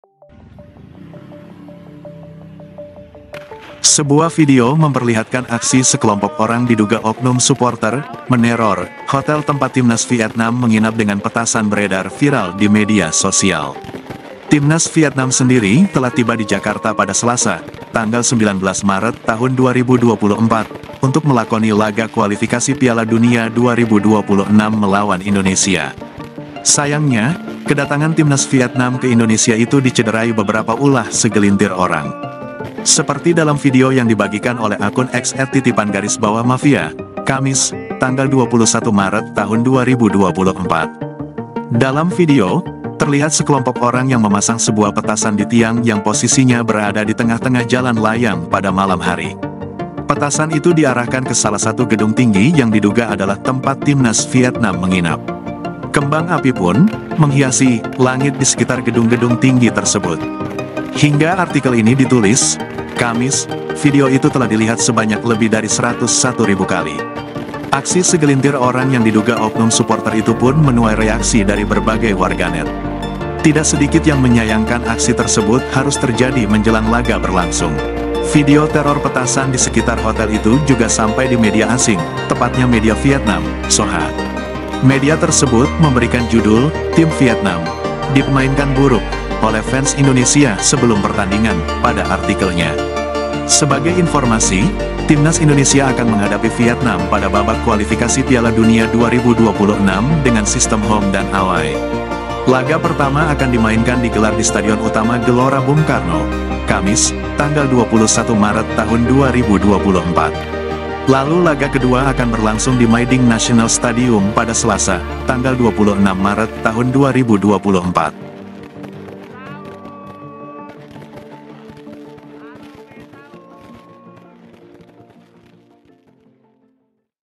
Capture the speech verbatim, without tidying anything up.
Sebuah video memperlihatkan aksi sekelompok orang diduga oknum supporter meneror hotel tempat timnas Vietnam menginap dengan petasan beredar viral di media sosial. Timnas Vietnam sendiri telah tiba di Jakarta pada Selasa, tanggal sembilan belas Maret tahun dua ribu dua puluh empat, untuk melakoni laga kualifikasi Piala Dunia dua ribu dua puluh enam melawan Indonesia. Sayangnya, kedatangan timnas Vietnam ke Indonesia itu dicederai beberapa ulah segelintir orang. Seperti dalam video yang dibagikan oleh akun X at titipan garis bawah mafia, Kamis, tanggal dua puluh satu Maret tahun dua ribu dua puluh empat. Dalam video, terlihat sekelompok orang yang memasang sebuah petasan di tiang yang posisinya berada di tengah-tengah jalan layang pada malam hari. Petasan itu diarahkan ke salah satu gedung tinggi yang diduga adalah tempat timnas Vietnam menginap. Kembang api pun menghiasi langit di sekitar gedung-gedung tinggi tersebut. Hingga artikel ini ditulis, Kamis, video itu telah dilihat sebanyak lebih dari seratus satu ribu kali. Aksi segelintir orang yang diduga oknum supporter itu pun menuai reaksi dari berbagai warganet. Tidak sedikit yang menyayangkan aksi tersebut harus terjadi menjelang laga berlangsung. Video teror petasan di sekitar hotel itu juga sampai di media asing, tepatnya media Vietnam, Soha. Media tersebut memberikan judul, Tim Vietnam dimainkan buruk oleh fans Indonesia sebelum pertandingan, pada artikelnya. Sebagai informasi, timnas Indonesia akan menghadapi Vietnam pada babak kualifikasi Piala Dunia dua ribu dua puluh enam dengan sistem home dan away. Laga pertama akan dimainkan digelar di Stadion Utama Gelora Bung Karno, Kamis, tanggal dua puluh satu Maret tahun dua ribu dua puluh empat. Lalu laga kedua akan berlangsung di My Ding National Stadium pada Selasa, tanggal dua puluh enam Maret tahun dua ribu dua puluh empat.